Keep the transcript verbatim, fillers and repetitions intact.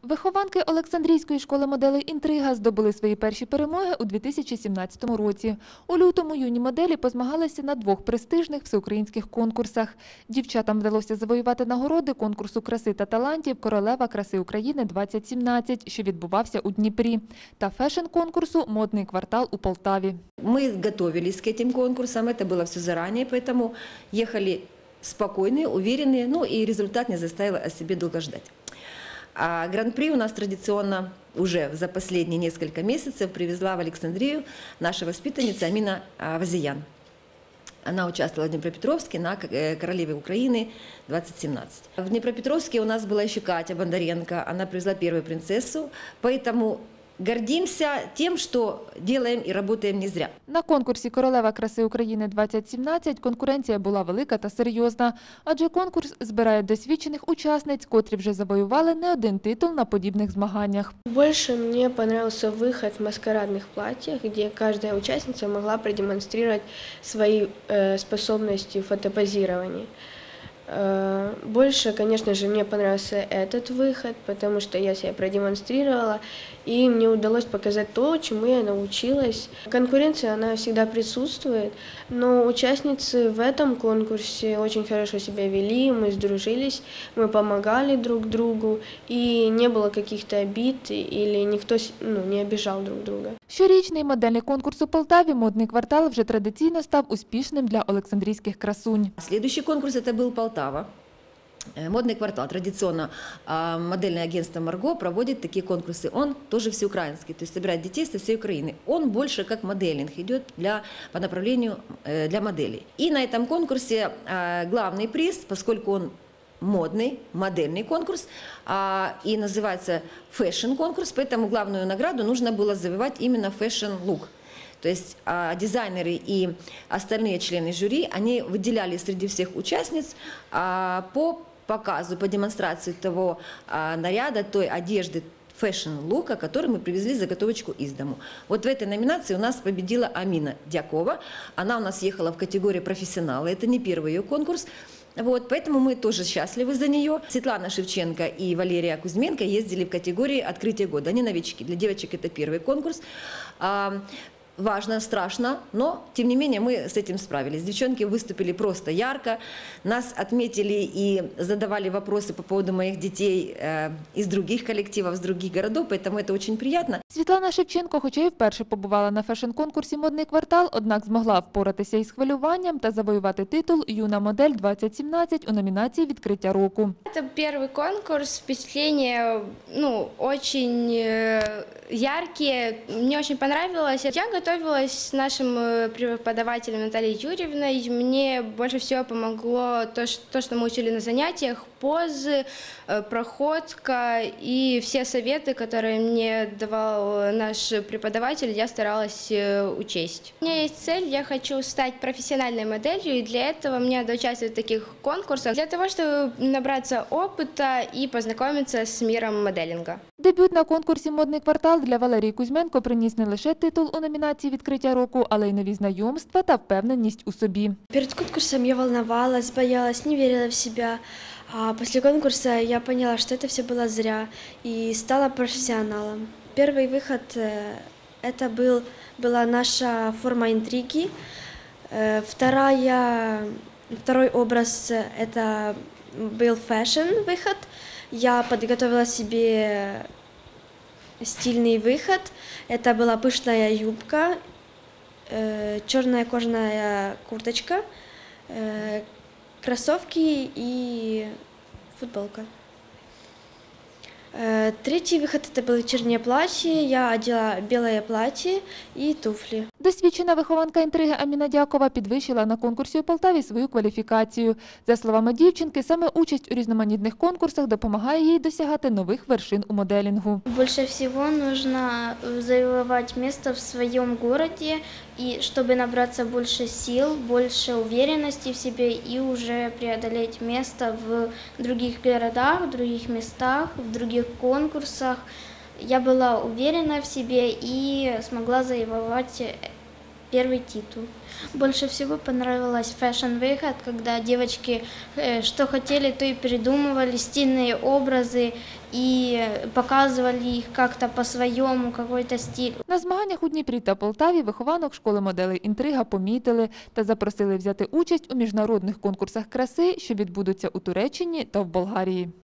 Вихованки Олександрійської школи моделей «Інтрига» здобули свої перші перемоги у дві тисячі сімнадцятому році. У лютому юні моделі позмагалися на двох престижних всеукраїнських конкурсах. Дівчатам вдалося завоювати нагороди конкурсу краси та талантів «Королева краси України-двадцять сімнадцять», що відбувався у Дніпрі, та фешн-конкурсу «Модний квартал» у Полтаві. Ми готувалися к цим конкурсам, це було все зарані, тому їхали спокійні, уверені, ну і результат не заставив о себе довго ждати. А гран-при у нас традиционно уже за последние несколько месяцев привезла в Александрию наша воспитанница Амина Вазиян. Она участвовала в Днепропетровске на «Королеве Украины двадцать семнадцать». В Днепропетровске у нас была еще Катя Бондаренко, она привезла первую принцессу, поэтому гордимся тем, что делаем и работаем не зря. На конкурсі «Королева краси України-двадцять сімнадцять» конкуренція була велика та серйозна, адже конкурс збирає досвідчених учасниць, котрі вже завоювали не один титул на подібних змаганнях. Больше мне понравился выход в маскарадных платьях, где каждая участница могла продемонстрировать свои э, способности в фотопозировании. Больше, конечно же, мне понравился этот выход, потому что я себя продемонстрировала, и мне удалось показать то, чему я научилась. Конкуренция, она всегда присутствует, но участницы в этом конкурсе очень хорошо себя вели, мы сдружились, мы помогали друг другу, и не было каких-то обид, или никто ну, не обижал друг друга. Щорічний модельний конкурс у Полтаві «Модний квартал» вже традиційно став успішним для олександрійських красунь. Следующий конкурс это был Полтава. «Модный квартал». Традиционно модельное агентство «Марго» проводит такие конкурсы. Он тоже всеукраинский, то есть собирает детей со всей Украины. Он больше как моделинг идет для, по направлению для моделей. И на этом конкурсе главный приз, поскольку он модный, модельный конкурс, и называется фэшн-конкурс, поэтому главную награду нужно было завоевать именно фэшн-лук. То есть а, дизайнеры и остальные члены жюри, они выделяли среди всех участниц а, по показу, по демонстрации того а, наряда, той одежды, фэшн-лука, который мы привезли заготовочку из дому. Вот в этой номинации у нас победила Амина Дякова. Она у нас ехала в категории профессионала, это не первый ее конкурс. Вот, поэтому мы тоже счастливы за нее. Светлана Шевченко и Валерия Кузьменко ездили в категории «Открытие года». Они новички. Для девочек это первый конкурс. Важно, страшно, но, тем не менее, мы с этим справились. Девчонки выступили просто ярко, нас отметили и задавали вопросы по поводу моих детей э, из других коллективов, из других городов, поэтому это очень приятно. Світлана Шевченко, хоча й вперше побувала на фешн-конкурсі «Модний квартал», однак змогла впоратися із хвилюванням та завоювати титул «Юна модель двадцять сімнадцять» у номінації «Відкриття року». Это первый конкурс, впечатления ну, очень яркие, мне очень понравилось. Я готовилась с нашим преподавателем Натальей Юрьевной. Мне больше всего помогло то, что мы учили на занятиях, позы, проходка и все советы, которые мне давал наш преподаватель, я старалась учесть. У меня есть цель, я хочу стать профессиональной моделью, и для этого мне надо участвовать в таких конкурсах, для того, чтобы набраться опыта и познакомиться с миром моделинга. Дебют на конкурсі «Модний квартал» для Валерії Кузьменко приніс не лише титул у номінації «Відкриття року», але й нові знайомства та впевненість у собі. Перед конкурсом я волновалась, боялась, не верила в себя. А после конкурса я поняла, что это все было зря, и стала профессионалом. Первый выход – это был, была наша форма интриги. Вторая, второй образ – это был фэшн-выход. Я подготовила себе стильный выход. Это была пышная юбка, черная кожаная курточка, кроссовки и футболка. Третий выход – это было вечернее платье. Я одела белое платье и туфли. Досвідчена вихованка «Інтриги» Аміна Дякова підвищила на конкурсі у Полтаві свою кваліфікацію. За словами дівчинки, саме участь у різноманітних конкурсах допомагає їй досягати нових вершин у моделінгу. Больше всего нужно завоевать место в своем городе, и чтобы набраться больше сил, больше уверенности в себе и уже преодолеть место в других городах, в других местах, в других конкурсах. Я была уверена в себе и смогла завоевать первый титул. Больше всего понравилась фэшн-выход, когда девочки э, что хотели, то и придумывали, стильные образы и показывали их как-то по-своему, какой-то стиль. На змаганнях у Дніпрі та Полтаві вихованок школи моделей «Інтрига» помітили та запросили взяти участь у міжнародних конкурсах краси, що відбудуться у Туреччині та в Болгарії.